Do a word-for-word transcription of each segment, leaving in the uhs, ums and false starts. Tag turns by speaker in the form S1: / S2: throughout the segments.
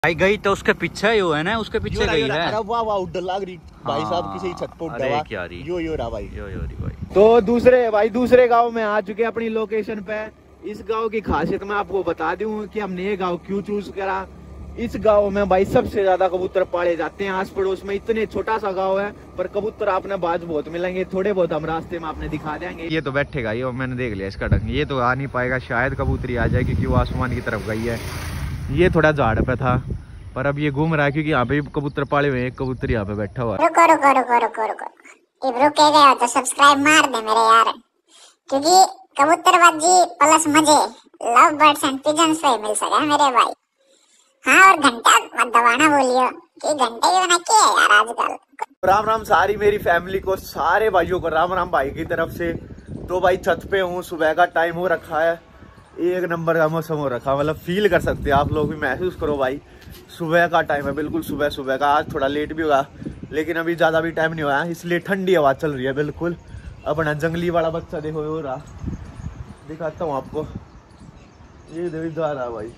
S1: भाई गई तो उसके पीछे ही है ना, उसके पीछे गई है।
S2: अरे वाह वाह उड़ लाग रही भाई साहब, किसी छत पर उड़ा
S1: क्या रही
S2: यो यो रहा भाई,
S1: यो यो रही भाई।
S2: तो दूसरे भाई दूसरे गांव में आ चुके अपनी लोकेशन पे। इस गांव की खासियत मैं आपको बता दूं कि हमने ये गांव क्यों चूज करा। इस गांव में भाई सबसे ज्यादा कबूतर पाले जाते हैं आस पड़ोस में। इतने छोटा सा गांव है पर कबूतर आपने बाज बहुत मिलेंगे, थोड़े बहुत हम रास्ते में आपने दिखा देंगे।
S1: ये तो बैठेगा, ये मैंने देख लिया इसका ढंग, ये तो आ नहीं पाएगा, शायद कबूतरी आ जाए क्योंकि वो आसमान की तरफ गई है। ये थोड़ा झाड़ पे था पर अब ये घूम रहा है क्योंकि यहाँ पे कबूतर पाले हुए हैं। कबूतर यहाँ पे बैठा हुआ है।
S3: रुको रुको रुको रुको रुको अब रुके गए हो तो सब्सक्राइब मार दे मेरे यार, क्योंकि कबूतरबाजी प्लस मजे लव बर्ड्स एंड पिजन्स से मिल सके मेरे भाई। हाँ और घंटा मत दबाना बोलियो कि घंटे भी बना के यार आजकल।
S2: राम राम सारी मेरी फैमिली को, सारे भाइयों को राम राम भाई की तरफ से। तो भाई छत पे हूँ, सुबह का टाइम हो रखा है, एक नंबर का मौसम हो रखा, मतलब फील कर सकते हैं आप लोग भी, महसूस करो भाई। सुबह का टाइम है, बिल्कुल सुबह सुबह का। आज थोड़ा लेट भी होगा लेकिन अभी ज़्यादा भी टाइम नहीं हुआ, इसलिए ठंडी हवा चल रही है बिल्कुल। अपना जंगली वाला बच्चा देखो हो रहा, दिखाता हूँ आपको, ये देखो जा रहा भाई।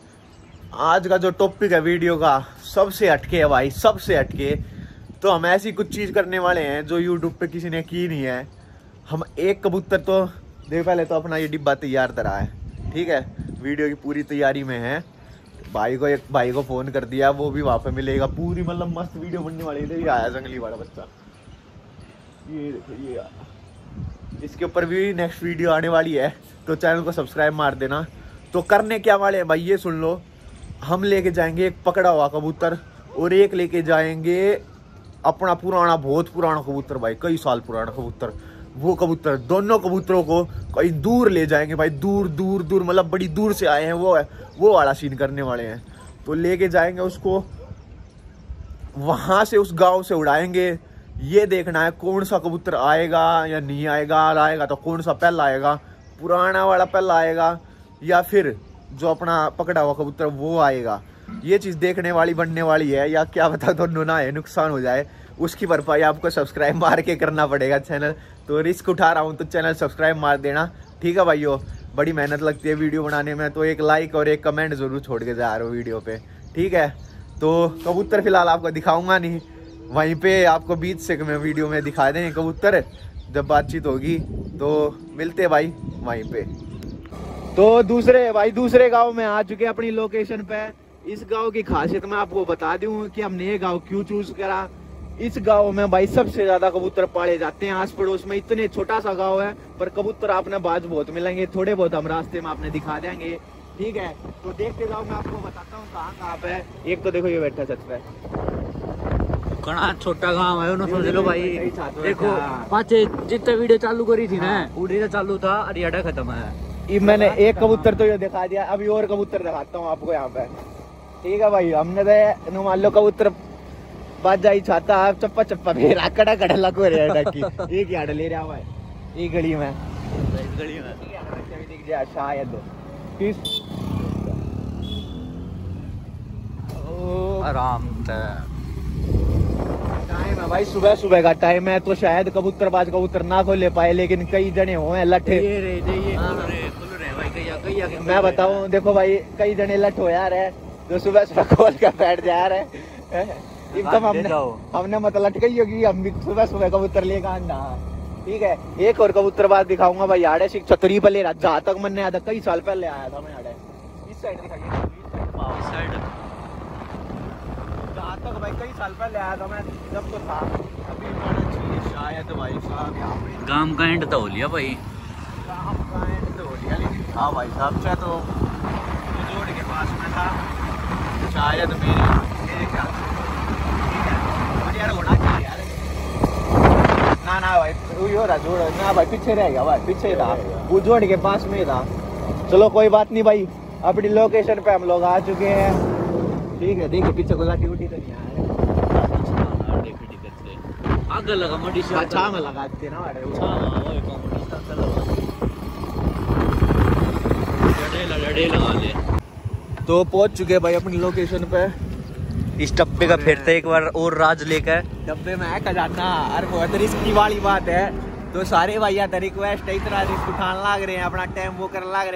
S2: आज का जो टॉपिक है वीडियो का सबसे हटके है भाई, सबसे हटके। तो हम ऐसी कुछ चीज़ करने वाले हैं जो यूट्यूब पे किसी ने की नहीं है। हम एक कबूतर तो देख, पहले तो अपना ये डिब्बा तैयार करा है, ठीक है, वीडियो की पूरी तैयारी में है। भाई को एक भाई को फोन कर दिया, वो भी वहाँ पे मिलेगा पूरी, मतलब मस्त वीडियो बनने वाली है। ये आया जंगली वाला बच्चा, ये देखो ये आया, इसके ऊपर भी नेक्स्ट वीडियो आने वाली है, तो चैनल को सब्सक्राइब मार देना। तो करने क्या वाले हैं भाई ये सुन लो। हम लेके जाएंगे एक पकड़ा हुआ कबूतर और एक लेके जाएंगे अपना पुराना, बहुत पुराना कबूतर भाई, कई साल पुराना कबूतर। वो कबूतर, दोनों कबूतरों को कहीं दूर ले जाएंगे भाई, दूर दूर दूर, मतलब बड़ी दूर से आए हैं वो है, वो वाला सीन करने वाले हैं। तो लेके जाएंगे उसको, वहां से उस गांव से उड़ाएंगे। ये देखना है कौन सा कबूतर आएगा या नहीं आएगा, आएगा तो कौन सा पहला आएगा, पुराना वाला पहला आएगा या फिर जो अपना पकड़ा हुआ कबूतर वो आएगा। ये चीज़ देखने वाली बनने वाली है, या क्या बता दोनों ना है नुकसान हो जाए, उसकी भरपाई आपको सब्सक्राइब मार के करना पड़ेगा चैनल। तो रिस्क उठा रहा हूँ तो चैनल सब्सक्राइब मार देना, ठीक है भाइयों। बड़ी मेहनत लगती है वीडियो बनाने में, तो एक लाइक और एक कमेंट जरूर छोड़ के जा रहे हो वीडियो पे, ठीक है। तो कबूतर फिलहाल आपको दिखाऊंगा नहीं, वहीं पे आपको बीच से मैं वीडियो में दिखा दें कबूतर, जब बातचीत होगी तो मिलते भाई वहीं पे। तो दूसरे भाई दूसरे गांव में आ चुके अपनी लोकेशन पे। इस गांव की खासियत मैं आपको बता दूं कि हमने ये गांव क्यों चूज करा। इस गांव में भाई सबसे ज्यादा कबूतर पाले जाते हैं आस पड़ोस में। इतने छोटा सा गांव है पर कबूतर आपने बाज बहुत मिलेंगे, थोड़े बहुत हम रास्ते में आपने दिखा देंगे, ठीक है। तो देखते जाओ, मैं आपको बताता हूँ कहाँ कहाँ पे। एक तो देखो ये बैठा छत पे,
S1: कड़ा छोटा गांव है, उन्होंने समझ लो भाई। देखो पाचे जितने वीडियो चालू करी थी ना, उड़ी चालू था, अरियाडा खत्म है।
S2: ये मैंने एक कबूतर तो ये दिखा दिया, अभी और कबूतर दिखाता हूँ आपको यहाँ पे, ठीक है भाई। हमने तो मान लो कबूतर बाज जाई छाता, आप चप्पा चप्पा मेरा कड़ा कड़ा लगो रे डकी एक यार्ड ले रहा है ये गली में, इस गली में दिख जाए शायद किस
S1: आराम से
S2: टाइम है भाई, सुबह सुबह का टाइम है, तो शायद कबूतर बाज कबूतर ना को ले पाए, लेकिन कई जने हुए लठे। मैं बताऊं देखो भाई, कई जने लठ हो यार है जो सुबह सुबह खोल कर बैठ जा रहे हैं। एकदम हमने हमने मतलब लटकाई होगी, हम भी सुबह सुबह कबूतर लेकर आना, ठीक है। एक और कबूतर बात दिखाऊंगा भाई, यार छतरी पर ले रहा, जहाँ तक मैंने याद है कई साल पहले आया था मैं यार। इस साइड दिखाइए, इस साइड जहाँ तक भाई कई साल पहले आया था मैं, जब तो था, अभी मैंने शायद भाई साहब यहाँ पे
S1: गांव का एंड तो हो लिया भाई,
S2: गांव का एंड तो हो लिया, लेकिन हाँ भाई साहब चाहे तो जोड़ के पास में था शायद मेरे मेरे ख्याल से, ठीक है यार होना चाहिए यार। ना ना भाई वो रहा जोड़ ना भाई, पीछे रह गया भाई, पीछे था वो जोड़ के पास में था। चलो कोई बात नहीं भाई, अपनी लोकेशन पे हम लोग आ चुके हैं, ठीक है। देखिए पीछे को लाठी उठी तो नहीं आया,
S1: आग लगा मोटी से
S2: अच्छा में लगाते ना अरे
S1: अच्छा वो कॉम्पिटिशन लगा लड़े लगा ले।
S2: तो पहुंच चुके भाई अपनी लोकेशन पे।
S1: इस डब्बे का फिर से एक बार और राज लेकर
S2: डब्बे में है खजाना, अरे बहुत रिस्की वाली बात है। तो सारे भैया तो रिक्वेस्ट है, इतना रिस्क उठाने लग रहे हैं, अपना टाइम वो करने लग रहे हैं,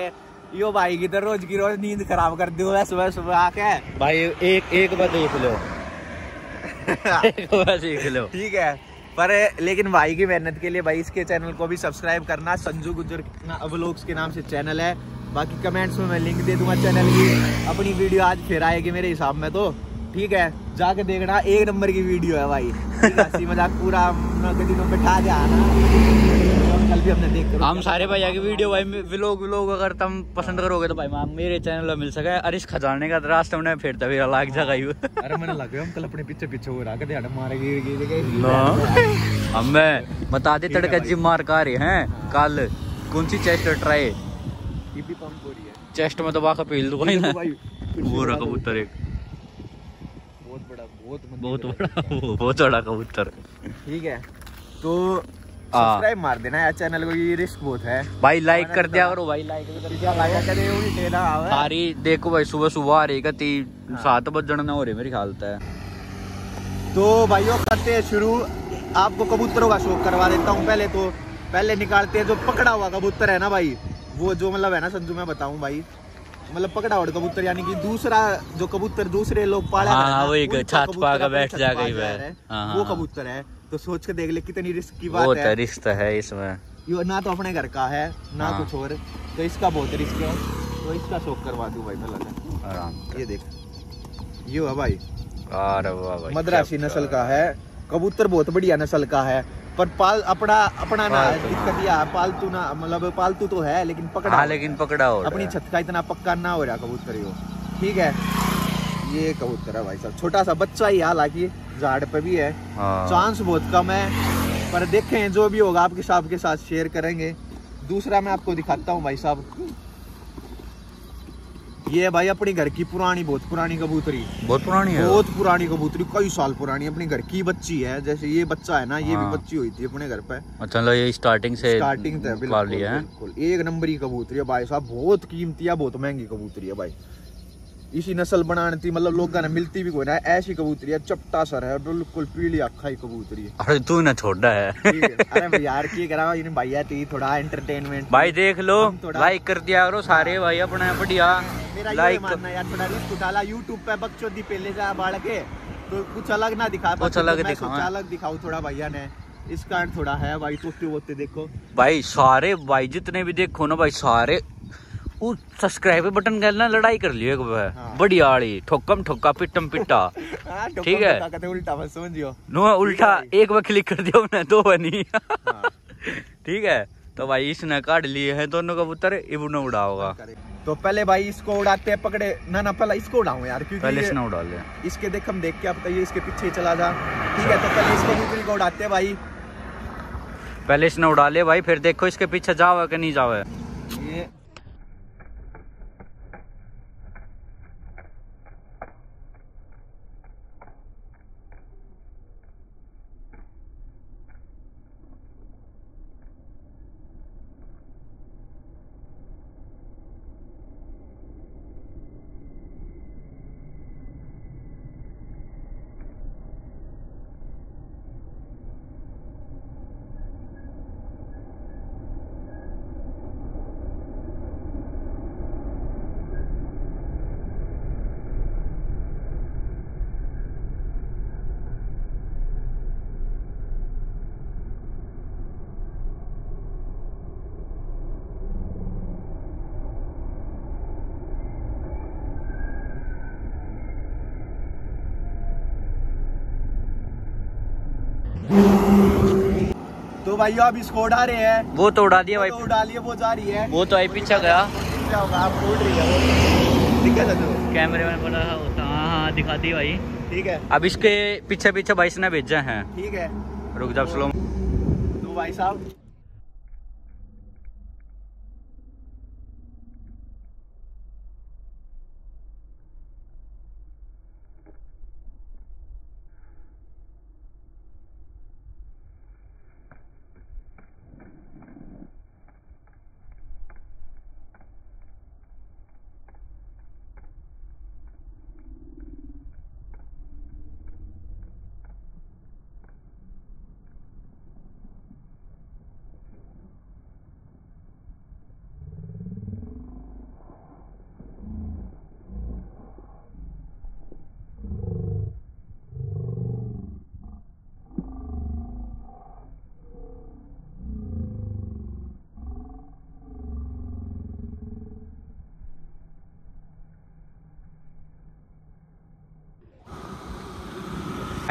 S2: यो भाई की तो रोज की रोज नींद खराब कर दो सुबह सुबह आके।
S4: भाई एक एक बार देख लो एक बार देख लो।
S2: ठीक है, पर लेकिन भाई की मेहनत के लिए भाई इसके चैनल को भी सब्सक्राइब करना। संजू गुज्जर व्लॉग्स के नाम से चैनल है। बाकी कमेंट्स में मैं लिंक दे दूंगा चैनल की। अपनी वीडियो आज फिर आएगी मेरे हिसाब में तो, ठीक है, जाके देखना, एक नंबर की वीडियो है भाई। हंसी मजाक पूरा दिनों पे ठा जाना। कल भी हमने देख
S4: हम सारे भाई आगे वीडियो भाई व्लॉग व्लॉग अगर तुम पसंद करोगे तो भाई मेरे चैनल में मिल सके। अरिश खजाने का रास्ते में फिर तभी लाग जाएगा ही।
S2: अरे मैंने लगे हम कल अपने पीछे पीछे हो रहा के ध्यान मारे गिर गिर
S4: हमें बता दे तड़का जिम मार का रहे हैं कल कौन सी चेस्ट ट्राई
S2: टीपी पंप हो रही है
S4: चेस्ट में दबा के पील दो भाई ना। वो रहा कबूतर एक
S2: बहुत बड़ा बहुत
S4: बहुत बड़ा बहुत बड़ा कबूतर।
S2: ठीक है, तो सब्सक्राइब मार देना यार चैनल को, ये रिस्क बहुत है
S4: भाई। लाइक कर दिया करो भाई, लाइक कर दिया
S2: लाइक कर दे उल्टे ना आवे।
S4: सारी देखो भाई सुबह सुबह आ रही कती सात बजने ना हो रही मेरी हालत है।
S2: तो भाइयों करते हैं शुरू। आपको कबूतरों का शौक करवा देता हूँ। पहले तो पहले निकालते हैं जो पकड़ा हुआ कबूतर है ना भाई, वो जो मतलब है ना संजू मैं बताऊं भाई, मतलब पकड़ा हुआ कबूतर यानी कि दूसरा जो कबूतर दूसरे लोग पाले
S4: हाँ, वो एक छत पा के बैठ जा गई
S2: है,
S4: हाँ,
S2: वो कबूतर है। तो सोच के देख ले कितनी रिस्क की बात
S4: है। रिस्क है इसमें,
S2: ये ना तो अपने घर का है ना
S4: हाँ।
S2: कुछ और, तो इसका बहुत रिस्क है। तो इसका शौक करवा दूं भाई मैं लगा
S4: आराम।
S2: ये देख ये है भाई,
S4: अरे वाह भाई
S2: मद्रासी नस्ल का है कबूतर, बहुत बढ़िया नस्ल का है। पर पाल अपना अपना ना दिक्कत यह पालतू ना, मतलब पालतू तो है लेकिन पकड़ा
S4: हाँ, लेकिन पकड़ा हो
S2: अपनी छत का इतना पक्का ना हो रहा कबूतर यो। ठीक है, ये कबूतर है भाई साहब, छोटा सा बच्चा ही, हालांकि झाड़ पे भी है,
S4: हाँ।
S2: चांस बहुत कम है, पर देखें जो भी होगा आपके साथ के साथ शेयर करेंगे। दूसरा मैं आपको दिखाता हूँ भाई साहब, ये भाई अपनी घर की पुरानी बहुत पुरानी कबूतरी,
S4: बहुत पुरानी है,
S2: बहुत पुरानी कबूतरी, कई साल पुरानी, अपनी घर की बच्ची है। जैसे ये बच्चा है ना, ये
S4: हाँ।
S2: भी बच्ची हुई थी अपने घर पे।
S4: अच्छा लो ये स्टार्टिंग से
S2: स्टार्टिंग से बिल्कुल, बिल्कुल एक नंबर की कबूतरी है भाई साहब, बहुत कीमती है, बहुत महंगी कबूतरी है भाई। इसी नस्ल बनाने थी, मतलब लोग ना मिलती भी कोई ना, ऐसी कबूतरी है, चपटा सर है, बिल्कुल पीली आँखा ही कबूतरी है।
S4: अरे तू ना छोटा है।
S2: अरे भाई यार की करा इन भैया थी थोड़ा एंटरटेनमेंट
S4: भाई, देख लो लाइक कर दिया करो सारे भाई अपने बढ़िया।
S2: मेरा
S4: लाइक
S2: ये मानना यार, थोड़ा रिस्क उठाला यूट्यूब पे बकचोदी पहले जा बाढ़ के, तो कुछ अलग ना दिखा,
S4: कुछ अलग
S2: मैं
S4: दिखाओ,
S2: सोचा अलग दिखाऊं थोड़ा भैया ने, इस कारण थोड़ा है भाई। तोते वोते देखो
S4: भाई, सारे भाई जितने भी देखो ना भाई, सारे वो सब्सक्राइब बटन के ना लड़ाई कर लियो एक बार।
S2: हाँ।
S4: बढ़िया आड़ी ठोकम ठोका पिटम पिटा। ठीक है,
S2: कहते उल्टा मत समझियो,
S4: नो उल्टा एक बार क्लिक कर दिया ना दो बनी।
S2: हाँ।
S4: ठीक है, तो भाई इसने काट लिए हैं दोनों कबूतर, इब न उड़ा होगा।
S2: तो पहले भाई इसको उड़ाते हैं, पकड़े ना ना पहले इसको उड़ाऊं यार, क्योंकि
S4: पहले इसने उड़ा लिया।
S2: इसके देख हम देख के आप बताइए, इसके पीछे चला जा। ठीक है, तो पहले इसको कबूतरी को उड़ाते हैं भाई,
S4: पहले इसने उड़ा लिया भाई, फिर देखो इसके पीछे जावे कि नहीं जावे।
S2: ये तो भाई अब इसको उड़ा रहे हैं,
S4: वो तो उड़ा दिया भाई,
S2: तो उड़ा लिए, वो जा रही है,
S4: वो तो आई पीछे गया।
S2: क्या होगा, आप उड़ रही है वो, दिक्कत है तो
S4: कैमरे में बड़ा होता, हाँ हाँ दिखा दी भाई।
S2: ठीक है,
S4: अब इसके पीछे पीछे भाई इसने भेजा है।
S2: ठीक है,
S4: रुक जा स्लो।
S2: तो भाई साहब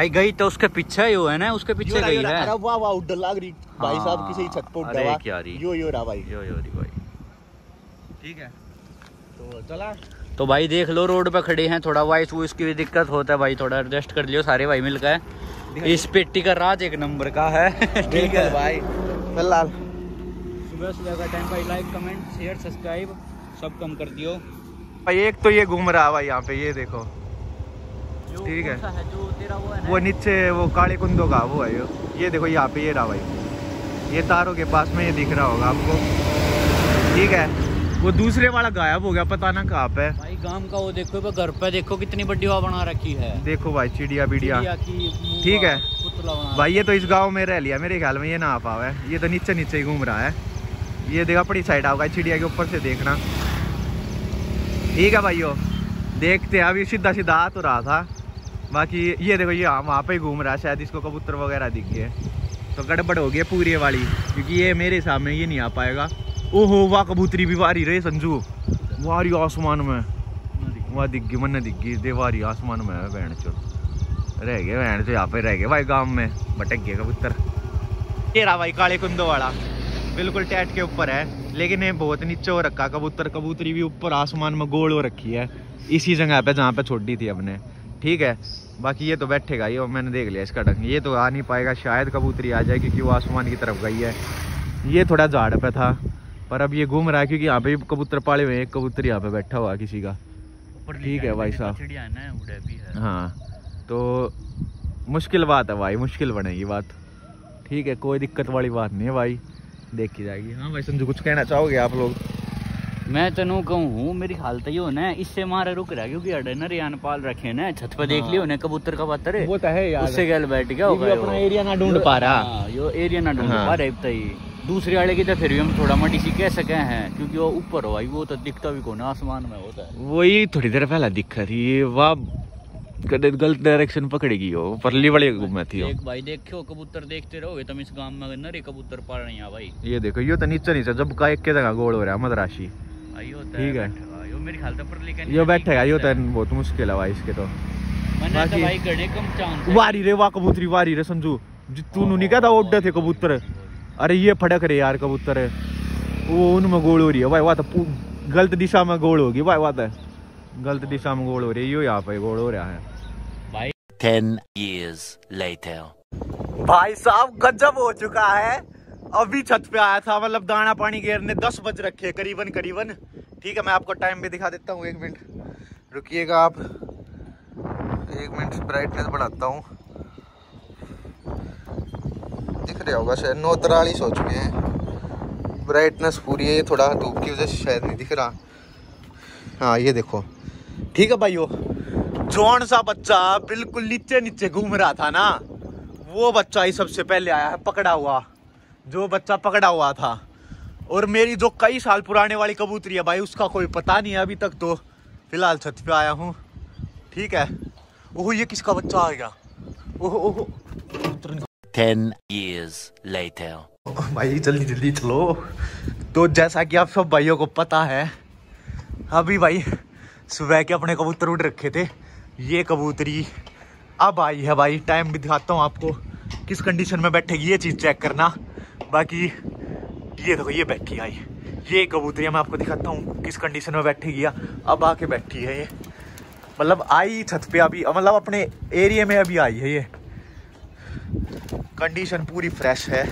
S4: भाई गई तो उसके पीछे ही है ना, उसके पीछे गई है।
S2: अरे वाह वाह उड़ लग रही भाई साहब, किसी छत पे उड़
S4: अरे
S2: रहा
S4: क्या रही
S2: यो यो रहा भाई,
S4: यो यो रही भाई।
S2: ठीक है तो चला।
S4: तो भाई देख लो रोड पे खड़े हैं, थोड़ा वॉइस वॉइस की भी दिक्कत होता है भाई, थोड़ा एडजस्ट कर लियो सारे भाई मिलकर। इस पेटी का राज एक नंबर का है। ठीक है
S2: भाई फिलहाल
S4: सुबह सुबह का टाइम भाई, लाइक कमेंट शेयर सब्सक्राइब सब कम कर दियो
S1: भाई। एक तो ये घूम रहा है भाई यहाँ पे, ये देखो ठीक है,
S4: है जो तेरा वो है
S1: वो नीचे वो काले कुंदों का वो है, ये देखो यहाँ पे ये रहा भाई, ये तारों के पास में ये दिख रहा होगा आपको। ठीक है, वो दूसरे वाला गायब हो गया, पता ना कहाँ पे
S4: भाई। गांव का वो देखो, घर पे देखो कितनी बड़ी हवा बना रखी है,
S1: देखो भाई चिड़िया बिड़िया।
S4: की
S1: ठीक है
S4: पुतला बना
S1: भाई, ये तो इस गांव में रह लिया मेरे ख्याल में, ये ना आ पावा है, ये तो नीचे नीचे ही घूम रहा है। ये देखा अपनी साइड आओगा चिड़िया के ऊपर से देखना। ठीक है भाइयों, देखते हैं, अभी सीधा सीधा आ तो रहा था, बाकी ये देखो ये वहाँ पे ही घूम रहा है, शायद इसको कबूतर वगैरह दिख गए, तो गड़बड़ हो गई पूरी वाली, क्योंकि ये मेरे सामने ये नहीं आ पाएगा। ओहो वाह कबूतरी भी वारी रहे संजू, वारी आसमान में, वहाँ दिख गई मन दिख गई दे, वारी आसमान में है बहन चो, रह गए बहन चो यहाँ पे रह गए भाई, गाँव में भटक गए कबूतर। ये रहा भाई काले कुंदों वाला, बिल्कुल टैट के ऊपर है, लेकिन ये बहुत नीचे हो रखा कबूतर, कबूतरी भी ऊपर आसमान में गोल हो रखी है, इसी जगह पे जहाँ पे छोड़ दी थी अपने। ठीक है, बाकी ये तो बैठेगा, ये मैंने देख लिया इसका ढंग, ये तो आ नहीं पाएगा, शायद कबूतरी आ जाए क्योंकि वो आसमान की तरफ गई है। ये थोड़ा झाड़ पे था, पर अब ये घूम रहा है क्योंकि यहाँ पे कबूतर पाले हुए हैं, एक कबूतर यहाँ पे बैठा हुआ किसी का। ठीक है भाई साहब, हाँ तो मुश्किल बात है भाई, मुश्किल बनेगी बात। ठीक है, कोई दिक्कत वाली बात नहीं है भाई, देखी जाएगी। हाँ भाई संजू, कुछ कहना चाहोगे आप लोग?
S4: मैं तेनू कहूँ मेरी हालत ये हो ना, इससे मारे रुक रहा क्योंकि अडे न रियान पाल रखे ना, छत पे देख लियो ना कबूतर का पत्थर है,
S1: वो तो है यार,
S4: उससे गल बैठ गया होगा,
S1: अपना एरिया ना ढूंढ पा रहा,
S4: यो एरिया ना ढूंढ पा रहा। दूसरे वाले की तो फिर भी हम थोड़ा मटी सी कह सके हैं, क्योंकि वो ऊपर हो भाई, वो तो दिखता भी कौन आसमान में होता है।
S1: वही थोड़ी देर पहले दिख रही है, वाह गलत डायरेक्शन पकड़ेगी हो, परली वाले घूमे थी।
S4: एक भाई देखो कबूतर देखते रहोगे तुम, इस गांव में नरे कबूतर पाल रहे हैं भाई।
S1: ये देखो ये तो नीचे नीचे जब का एक के जगह गोल हो रहा है मदराशी। ठीक है,
S4: यो मेरी हालत पर लेकिन
S1: यो बैठेगा, यो तो बहुत मुश्किल है भाई इसके तो।
S4: मैंने तो भाई गणे कम चांस है।
S1: वारी रे वाह कबूतरी, वारी रे संजू, तू नहीं कहता उड़े थे कबूतर, अरे ये फड़क रहे यार कबूतर, वो उनमें गोल हो रही है भाई, वह तो गलत दिशा में गोल होगी भाई, वह तो गलत दिशा में गोल हो रही है, यो यहाँ पे गोल हो रहा है
S4: भाई।
S5: टेन years later
S2: भाई साहब गजब हो चुका है, अभी छत पे आया था, मतलब दाना पानी गिरने दस बज रखे करीबन करीबन। ठीक है, मैं आपको टाइम भी दिखा देता हूँ, एक मिनट रुकिएगा आप, एक मिनट ब्राइटनेस बढ़ाता हूँ, दिख रहा होगा शायद, नौ तिरालीस हो चुके हैं, ब्राइटनेस पूरी है, ये थोड़ा धूप की वजह से शायद नहीं दिख रहा। हाँ ये देखो, ठीक है भाइयों, जौन सा बच्चा बिल्कुल नीचे नीचे घूम रहा था ना, वो बच्चा ही सबसे पहले आया है पकड़ा हुआ, जो बच्चा पकड़ा हुआ था। और मेरी जो कई साल पुराने वाली कबूतरी है भाई, उसका कोई पता नहीं है अभी तक, तो फिलहाल छत पे आया हूँ। ठीक है, ओह ये किसका बच्चा आ गया, ओह ओह
S5: ten years later
S2: भाई जल्दी जल्दी चलो। तो जैसा कि आप सब भाइयों को पता है, अभी भाई सुबह के अपने कबूतर उड़ रखे थे, ये कबूतरी अब आई है भाई, टाइम भी दिखाता हूँ आपको, किस कंडीशन में बैठेगी ये चीज़ चेक करना। बाकी ये देखो ये बैठी आई, ये कबूतरी मैं आपको दिखाता हूँ किस कंडीशन में बैठेगी, अब आके बैठी है ये, मतलब आई छत पे अभी, मतलब अपने एरिया में अभी आई है, ये कंडीशन पूरी फ्रेश है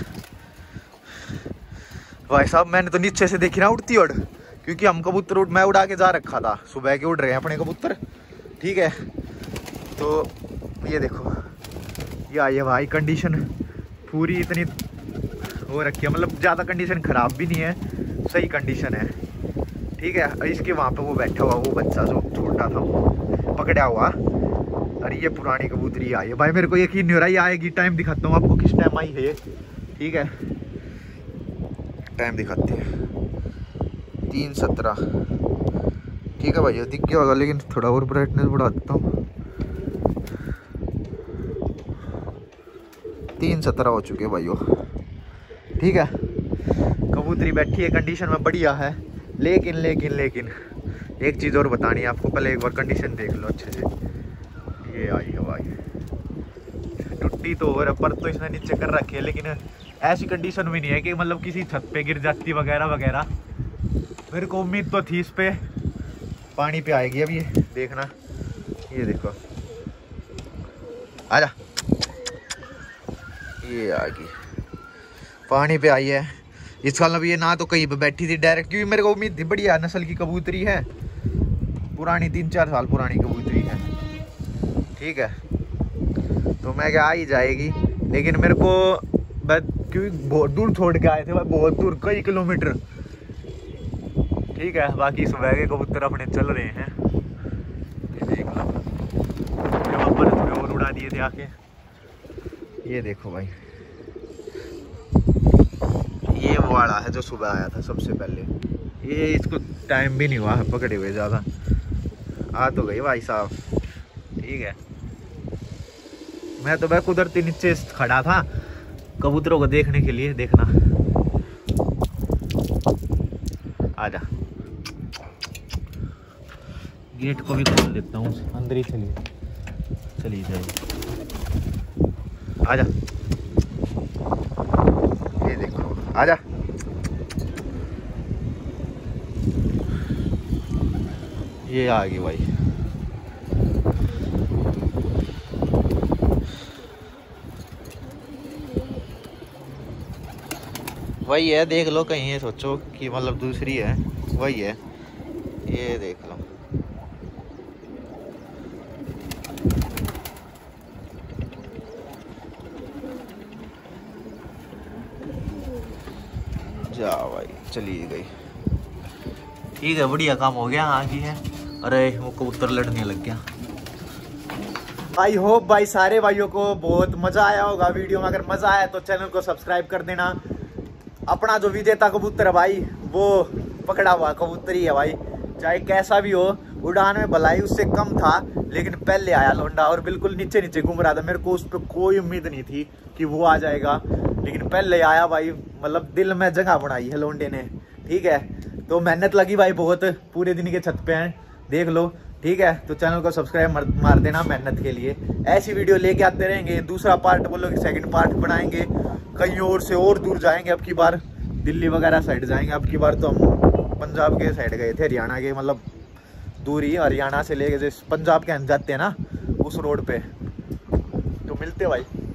S2: भाई साहब। मैंने तो नीचे से देखी ना उड़ती उड़, क्योंकि हम कबूतर उड़ मैं उड़ा के जा रखा था, सुबह के उड़ रहे हैं अपने कबूतर। ठीक है, तो ये देखो ये आई है भाई, कंडीशन पूरी इतनी हो रखी है, मतलब ज़्यादा कंडीशन ख़राब भी नहीं है, सही कंडीशन है। ठीक है, इसके वहाँ पे वो बैठा हुआ वो बच्चा जो छोटा था वो पकड़ा हुआ, अरे ये पुरानी कबूतरी आई है भाई, मेरे को यकीन नहीं हो रहा ये आएगी। टाइम दिखाता हूँ आपको किस टाइम आई है ये। ठीक है, टाइम दिखाते हैं, तीन सत्रह। ठीक है भाई, दिख गया होगा, लेकिन थोड़ा और ब्राइटनेस बढ़ा देता हूँ, तीन सत्रह हो चुके भाइयों। ठीक है, कबूतरी बैठी है, कंडीशन में बढ़िया है, लेकिन लेकिन लेकिन एक चीज़ और बतानी है आपको, पहले एक बार कंडीशन देख लो अच्छे से। ये आई है भाई,
S1: टूटी तो और पर तो इसने नीचे कर रखी है, लेकिन ऐसी कंडीशन भी नहीं है कि मतलब किसी छत पे गिर जाती वगैरह वगैरह। मेरे को उम्मीद तो थी इस पे पानी पे आएगी। अब ये देखना, ये देखो आजा, ये आ गई पानी पे आई है। इसका मतलब ये ना तो कहीं पे बैठी थी डायरेक्ट, क्योंकि मेरे को उम्मीद थी बढ़िया नस्ल की कबूतरी है, पुरानी तीन चार साल पुरानी कबूतरी है, ठीक है, तो मैं क्या आ ही जाएगी। लेकिन मेरे को क्योंकि बहुत दूर छोड़ के आए थे भाई, बहुत दूर कई किलोमीटर, ठीक है। बाकी सुबह के कबूतर अपने चल रहे हैं, ये देख लो, थोड़े और उड़ा दिए थे आके। ये देखो भाई, ये वो वाला है जो सुबह आया था सबसे पहले। ये इसको टाइम भी नहीं हुआ है पकड़े हुए ज़्यादा, आ तो गई भाई साहब, ठीक है। मैं तो भाई कुदरती नीचे खड़ा था कबूतरों को देखने के लिए, देखना आजा। गेट को भी खोल देता हूँ, अंदर ही चलिए चलिए जाइए, आजा, ये देखो आजा। ये आ गई भाई, वही है, देख लो कहीं ये सोचो कि मतलब दूसरी है, वही है, ये देख लो। जा भाई चली गई, ठीक है, बढ़िया काम हो गया, आ गई है। अरे वो कबूतर लड़ने लग गया। आई होप भाई सारे भाइयों को बहुत मजा आया होगा वीडियो में। अगर मजा आया तो चैनल को सब्सक्राइब कर देना। अपना जो विजेता कबूतर है भाई, वो पकड़ा हुआ कबूतर ही है भाई, चाहे कैसा भी हो। उड़ान में भलाई उससे कम था, लेकिन पहले आया लोंडा और बिल्कुल नीचे नीचे घूम रहा था। मेरे को उस पर कोई उम्मीद नहीं थी कि वो आ जाएगा, लेकिन पहले आया भाई, मतलब दिल में जगह बनाई है लोंडे ने, ठीक है। तो मेहनत लगी भाई बहुत, पूरे दिन के छत पे हैं, देख लो, ठीक है। तो चैनल को सब्सक्राइब मार देना मेहनत के लिए। ऐसी वीडियो लेके आते रहेंगे। दूसरा पार्ट बोलो कि सेकंड पार्ट बनाएंगे, कहीं और से और दूर जाएंगे। अब की बार दिल्ली वगैरह साइड जाएंगे। अब की बार तो हम पंजाब के साइड गए थे, हरियाणा के, मतलब दूरी हरियाणा से लेके जैसे पंजाब के जाते हैं ना, उस रोड पे। तो मिलते भाई।